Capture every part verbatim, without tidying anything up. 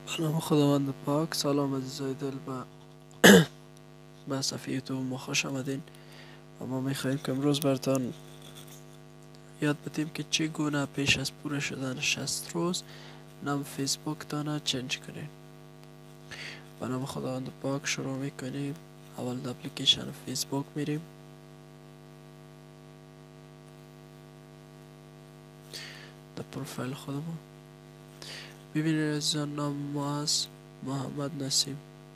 به نام خداوند پاک. سلام عزیزای دل و به صفحه یوتیوب ما خوش آمدین و ما میخواهیم که امروز براتان یاد بدیم که چگونه پیش از پوره شدن شصت روز نام فیسبوک تانه چنج کنین. به نام خداوند پاک شروع میکنیم. اول در اپلیکیشن فیسبوک میریم. در پروفایل خودمون ببینید عزیزان نام ما از محمد نسیم.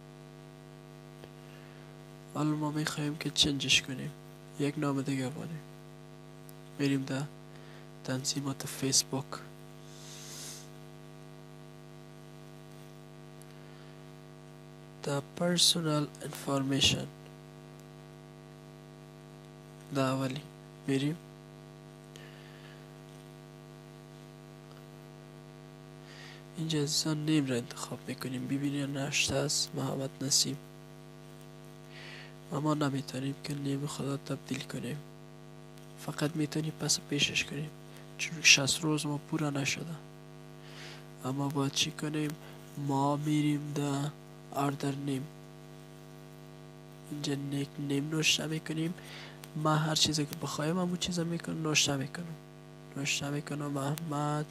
حالا ما میخواهیم که چنجش کنیم، یک نام دیگه بانیم. میریم در تنظیمات فیسبوک. در پرسونال انفارمیشن در اولی میریم. اینجا عزیزان نیم را انتخاب میکنیم. ببینید نوشته است محمد نسیم. اما نمیتونیم که نیم خدا تبدیل کنیم، فقط میتونیم پس پیشش کنیم چون شصت روز ما پورا نشده. اما باید چی کنیم؟ ما میریم در آردر نیم. اینجا نیک نیم نوشته میکنیم. ما هر چیزی که بخوایم همون چیزا میکنم نوشته میکنم نوشته میکنم محمد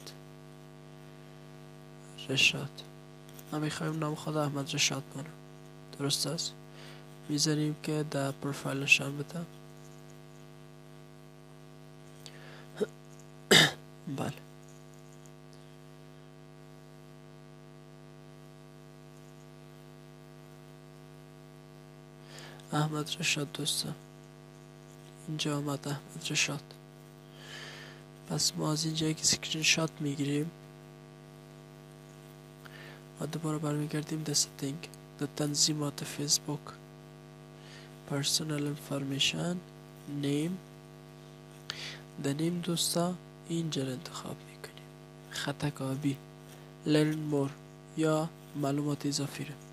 رشاد. ما میخوایم نام خود احمد رشاد بانم. درست است؟ میذاریم که در پروفایل نشان بده. بله، احمد رشاد دوستان. اینجا آمد احمد رشاد. پس ما از اینجا یک اسکرین شات میگیریم و دوباره برمیگردیم در ستینگ، در تنظیمات فیسبوک، پرسونال انفارمیشن، نیم. در نیم دوستا اینجا را انتخاب میکنیم. خط آبی، لرن مور یا معلومات اضافی را.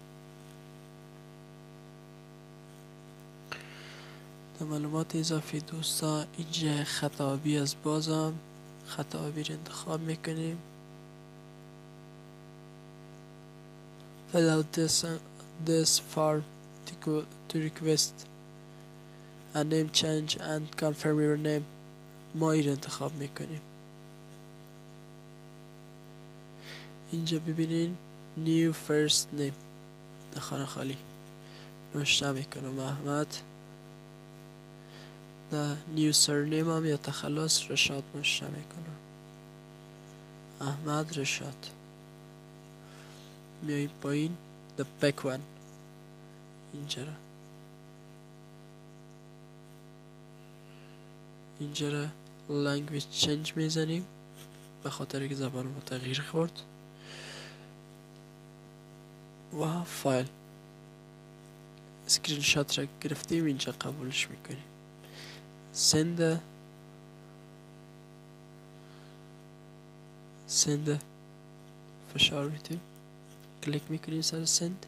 در معلومات اضافی دوستا اینجا خط آبی از بازم خط آبی را انتخاب میکنیم. fill out this, uh, this form to, go, to request a name change and confirm your name. ما این را انتخاب میکنیم. اینجا ببینین new first name در خانه خالی نوشته میکنم احمد. در new surname هم یا تخلص رشاد نوشته میکنم احمد رشاد. میاییم پایین the back one اینجا را اینجا را language change میزنیم به خاطر که زبان ما تغییر خورد. و فایل اسکرین شات را گرفتیم. اینجا قبولش میکنیم. سند سند فشار میدیم، کلیک میکنیم سر سند.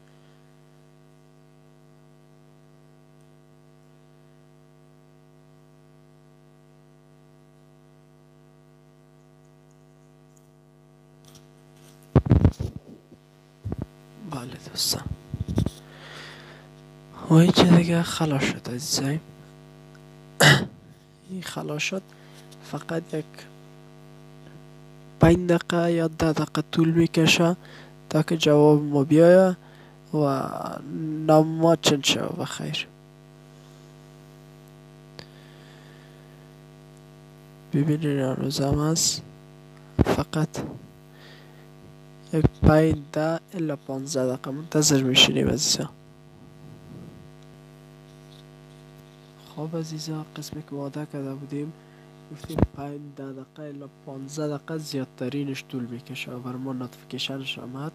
بله دوستان، و اینجا دیگه خلاص شد عزیزایم. این خلاص شد. فقط یک پنج دقیقه یا ده دقیقه طول میکشه تا که جواب ما بیایه و نام ما چند شود بخیر. ببینید هنوز هم هست. فقط یک پنج ده الا پانزده دقیقه منتظر میشینیم عزیزا. خب عزیزا، قسمی که وعده کرده بودیم گفتیم پنج ده دقیقه الا پانزده دقیقه زیادترینش طول میکشه. بر ما نوتیفیکیشنش آمد.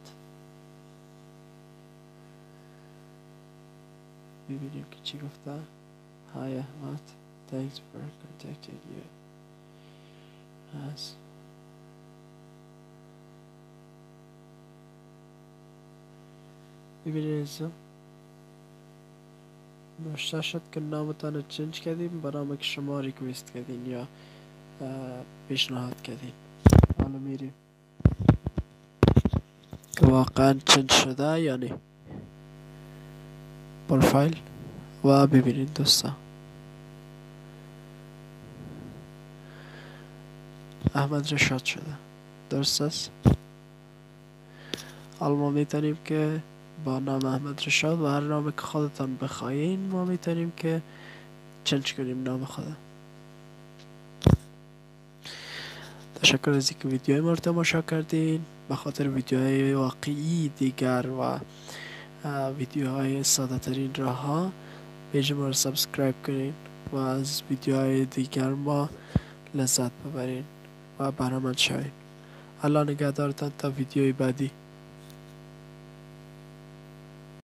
ببینیم که چی گفته. های احمد، thanks for contacting you. هست. ببینید عزیزا نوشته شد که نامتان رو چنج کردیم با نامی که شما ریکویست کردین یا پیشنهاد کردین. حالا میریم که واقعا چنج شده یا نه. پروفایل و ببینید دوستان احمد رشاد شده، درست است. حالا ما میتونیم که با نام احمد رشاد و هر نامی که خودتان بخواین ما میتونیم که چنج کنیم نام خودم. تشکر از اینکه ویدیوهای ما رو تماشا کردین. به خاطر ویدیوهای واقعی دیگر و ویدیوهای ساده ترین راه ها پیج ما رو سابسکرایب کنین و از ویدیوهای دیگر ما لذت ببرین و برامند شوین. الله نگهدارتان تا ویدیوی بعدی.